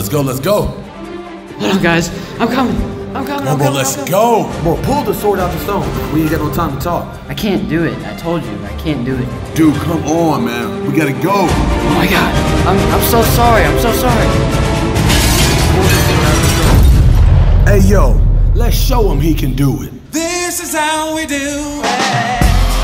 let's go, let's go. Hold on, guys. I'm coming. Bro, let's go. Bro, pull the sword out the stone. We ain't got no time to talk. I can't do it. I told you, I can't do it. Dude, come on, man. We gotta go. Oh my God. I'm so sorry. I'm so sorry. Hey, yo, let's show him he can do it. This is how we do it.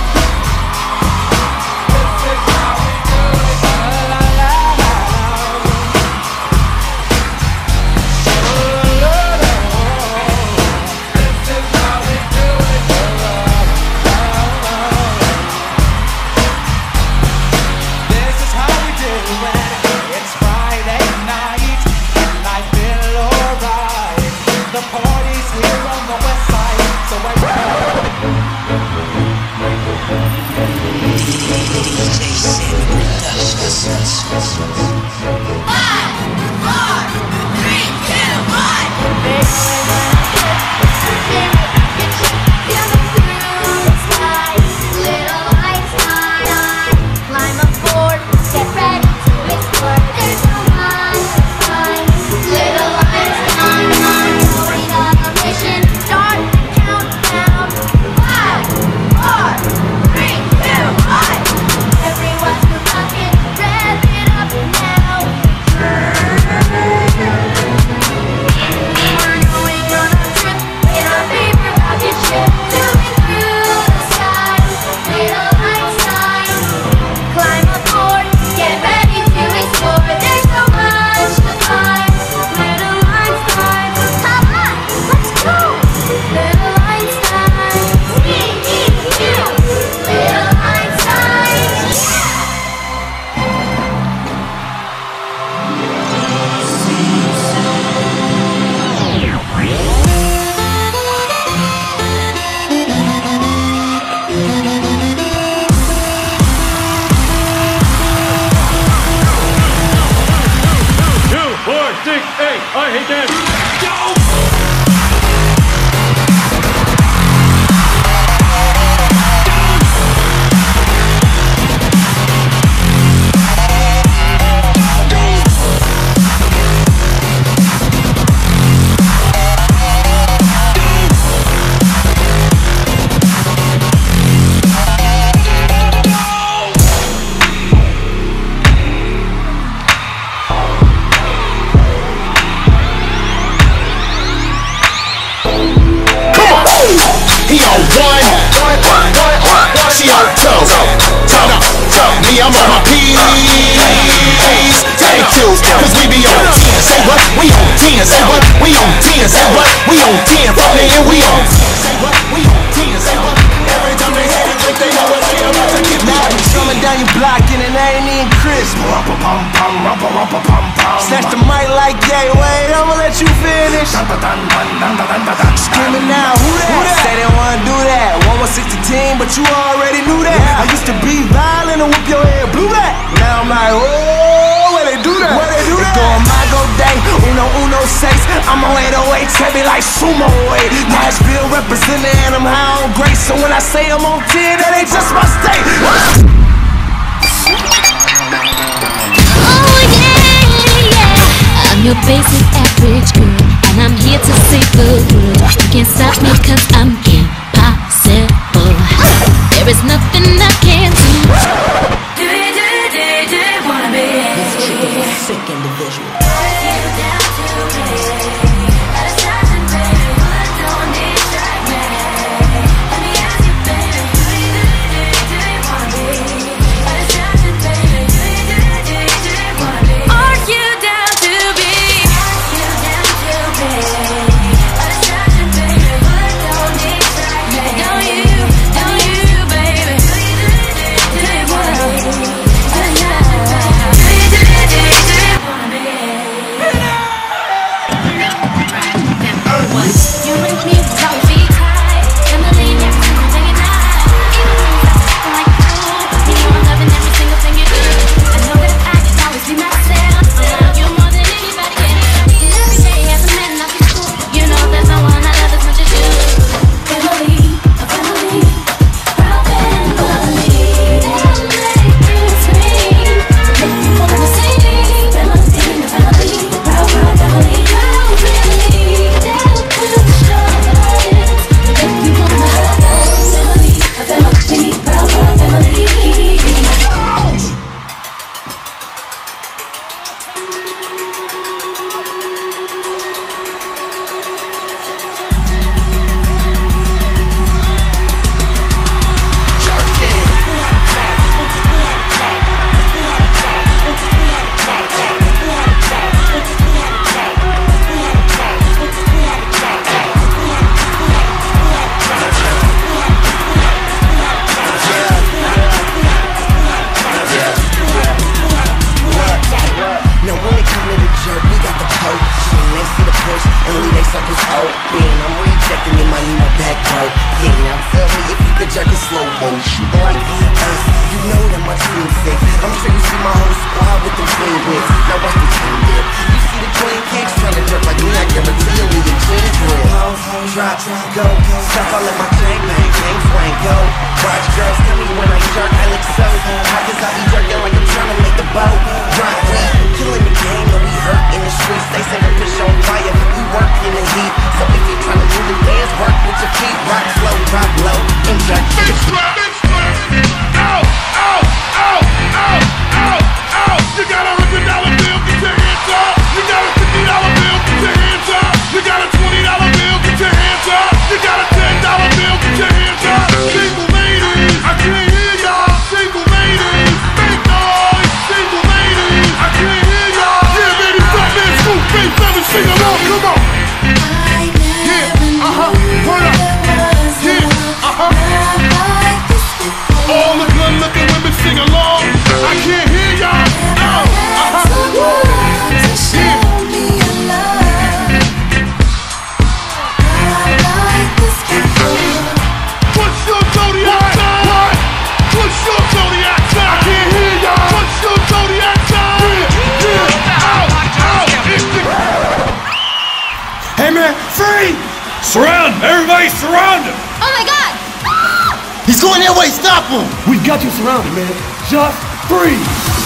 I hate that. I'm on my P's, take two, cause we be on 10, say what? We on 10, say what? We on 10, say what? We on 10, from the end we on 10, say what? We on 10, say what? Every time they hit it, they know what they about to get mad. Coming down your block and it ain't even crisp. Snatch the mic like, yeah, wait, I'ma let you finish. Screaming now, who that? Say they wanna do that. 116 team, but you already knew that. I used to be violent and whip your head blue that. Now I'm like, oh, where they do that? Where they do that? They go on my go day, uno seis. I'm on 808, heavy like sumo weight. Nashville representing and I'm high on grace. So when I say I'm on 10, that ain't just my state. I'm your basic average girl, and I'm here to save the world. You can't stop me cause I'm impossible. There is nothing I can't do. Do you wanna be? This chick is a sick individual. Don't need push and leave they suckers open. I'm rejecting your money, my back broke. Yeah, now tell me if you could jerk in slow motion. Like us, you know that much music. I'm sure you see my whole squad with them clean whips. Now watch the team dip. You see the clean kicks trying to jerk like me, I guarantee you we the clean grip. Drop, go, stop all in my chain, bang, bang, swing, go. Watch girls tell me when I jerk, I look so hot, cause I be jerking like I'm trying to make the boat. Drop, killing the game, and we hurt in the streets. They say the fish on fire, we work in the heat. So if you're trying to do the dance, work with your feet. Rock slow, drop low, and jerk to the beat. Ow, ow, ow, ow, ow, ow. You got a $100 bill, get your hands up. You got a $50 bill, get your hands up. You got a $20 bill, get your hands up. You got a $10 bill, get your hands up. Single ladies, I can't hear y'all. Single ladies, make noise. Single ladies, I can't hear y'all. Yeah, baby, fat man, scoop, face, let me sing along, come on. Yeah, word up. Yeah, all the good-looking women sing along. I can't hear y'all. No. What's your zodiac sign? What? What's your zodiac sign? I can't hear y'all. What's your zodiac sign? Yeah. Ow. Hey man, free! Surround! Everybody surround him! Oh my god! He's going that way. Stop him. We got you surrounded, man. Just freeze!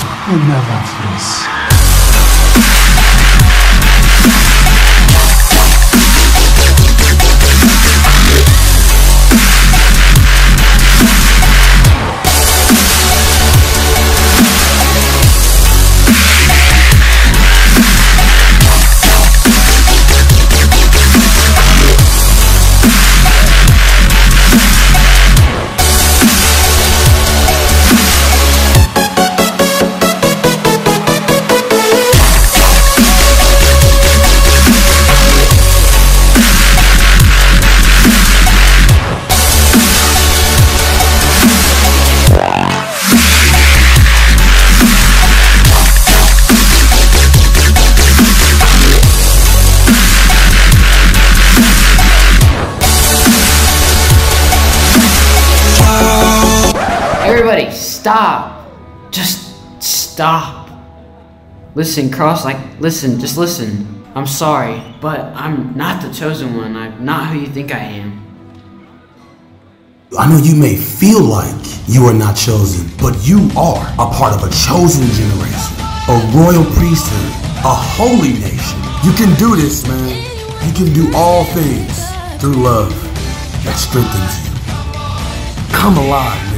Everybody, stop. Just stop. Listen, Cross, just listen. I'm sorry, but I'm not the chosen one. I'm not who you think I am. I know you may feel like you are not chosen, but you are a part of a chosen generation, a royal priesthood, a holy nation. You can do this, man. You can do all things through love that strengthens you. Come alive, man.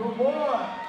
Good boy.